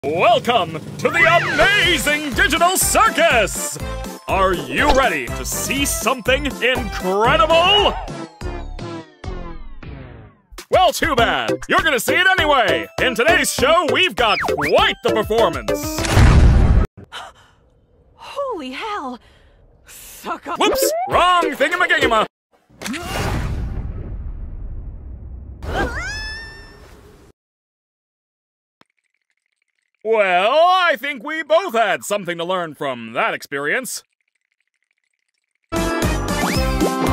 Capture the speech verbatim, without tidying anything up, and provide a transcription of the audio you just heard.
Welcome to the amazing digital circus! Are you ready to see something incredible? Well, too bad. You're gonna see it anyway. In today's show, we've got quite the performance. Holy hell! Suck up. Whoops! Wrong thingamagingama! Well, I think we both had something to learn from that experience.